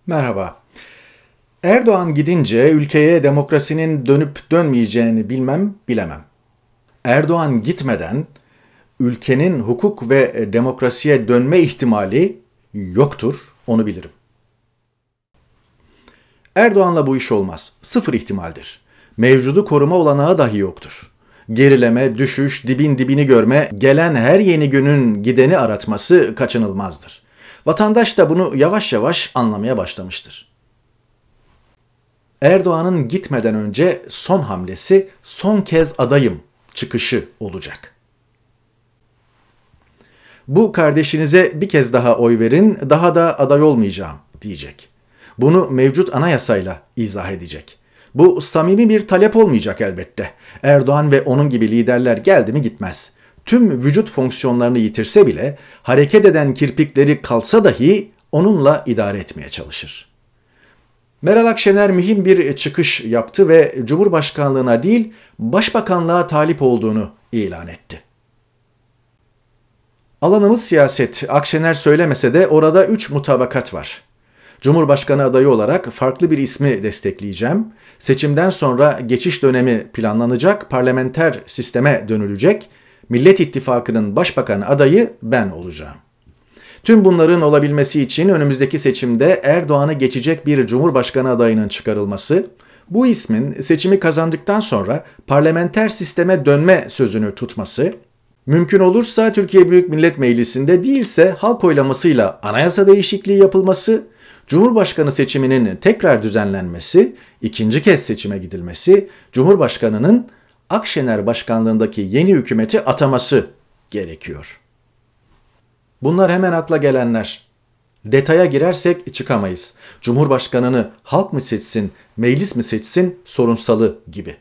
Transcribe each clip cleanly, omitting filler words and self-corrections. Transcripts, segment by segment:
Merhaba. Erdoğan gidince ülkeye demokrasinin dönüp dönmeyeceğini bilmem bilemem. Erdoğan gitmeden ülkenin hukuk ve demokrasiye dönme ihtimali yoktur, onu bilirim. Erdoğan'la bu iş olmaz. Sıfır ihtimaldir. Mevcudu koruma olanağı dahi yoktur. Gerileme, düşüş, dibin dibini görme, gelen her yeni günün gideni aratması kaçınılmazdır. Vatandaş da bunu yavaş yavaş anlamaya başlamıştır. Erdoğan'ın gitmeden önce son hamlesi son kez adayım çıkışı olacak. Bu kardeşinize bir kez daha oy verin, daha da aday olmayacağım diyecek. Bunu mevcut anayasayla izah edecek. Bu samimi bir talep olmayacak elbette. Erdoğan ve onun gibi liderler geldi mi gitmez. Tüm vücut fonksiyonlarını yitirse bile hareket eden kirpikleri kalsa dahi onunla idare etmeye çalışır. Meral Akşener mühim bir çıkış yaptı ve Cumhurbaşkanlığına değil, Başbakanlığa talip olduğunu ilan etti. Alanımız siyaset. Akşener söylemese de orada 3 mutabakat var. Cumhurbaşkanı adayı olarak farklı bir ismi destekleyeceğim. Seçimden sonra geçiş dönemi planlanacak, parlamenter sisteme dönülecek. Millet İttifakı'nın başbakan adayı ben olacağım. Tüm bunların olabilmesi için önümüzdeki seçimde Erdoğan'ı geçecek bir Cumhurbaşkanı adayının çıkarılması, bu ismin seçimi kazandıktan sonra parlamenter sisteme dönme sözünü tutması, mümkün olursa Türkiye Büyük Millet Meclisi'nde değilse halk oylamasıyla anayasa değişikliği yapılması, Cumhurbaşkanı seçiminin tekrar düzenlenmesi, ikinci kez seçime gidilmesi, Cumhurbaşkanı'nın Akşener başkanlığındaki yeni hükümeti ataması gerekiyor. Bunlar hemen akla gelenler. Detaya girersek çıkamayız. Cumhurbaşkanını halk mı seçsin, meclis mi seçsin sorunsalı gibi.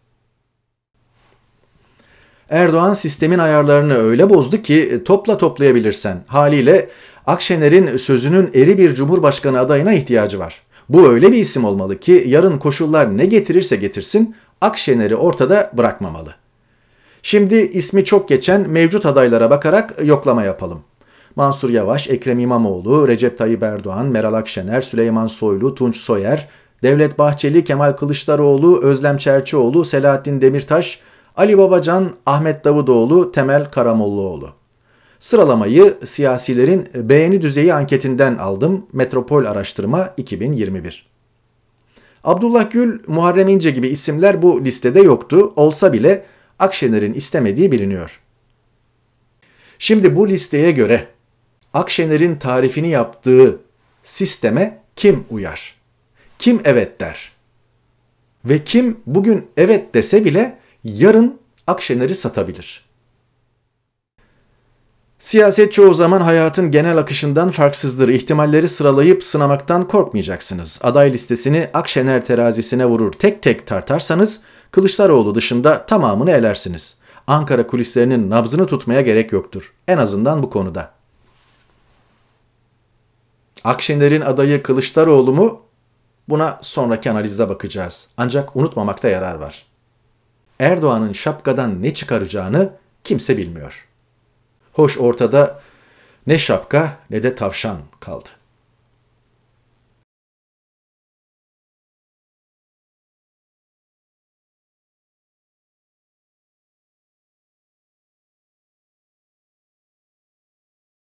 Erdoğan sistemin ayarlarını öyle bozdu ki toplayabilirsen. Haliyle Akşener'in sözünün eri bir Cumhurbaşkanı adayına ihtiyacı var. Bu öyle bir isim olmalı ki yarın koşullar ne getirirse getirsin Akşener'i ortada bırakmamalı. Şimdi ismi çok geçen mevcut adaylara bakarak yoklama yapalım. Mansur Yavaş, Ekrem İmamoğlu, Recep Tayyip Erdoğan, Meral Akşener, Süleyman Soylu, Tunç Soyer, Devlet Bahçeli, Kemal Kılıçdaroğlu, Özlem Çerçioğlu, Selahattin Demirtaş, Ali Babacan, Ahmet Davutoğlu, Temel Karamollaoğlu. Sıralamayı siyasilerin beğeni düzeyi anketinden aldım. Metropol Araştırma 2021. Abdullah Gül, Muharrem İnce gibi isimler bu listede yoktu. Olsa bile Akşener'in istemediği biliniyor. Şimdi bu listeye göre Akşener'in tarifini yaptığı sisteme kim uyar? Kim evet der? Ve kim bugün evet dese bile yarın Akşener'i satabilir? Siyaset çoğu zaman hayatın genel akışından farksızdır. İhtimalleri sıralayıp sınamaktan korkmayacaksınız. Aday listesini Akşener terazisine vurur tek tek tartarsanız Kılıçdaroğlu dışında tamamını elersiniz. Ankara kulislerinin nabzını tutmaya gerek yoktur. En azından bu konuda. Akşener'in adayı Kılıçdaroğlu mu? Buna sonraki analizde bakacağız. Ancak unutmamakta yarar var. Erdoğan'ın şapkadan ne çıkaracağını kimse bilmiyor. Hoş ortada ne şapka ne de tavşan kaldı.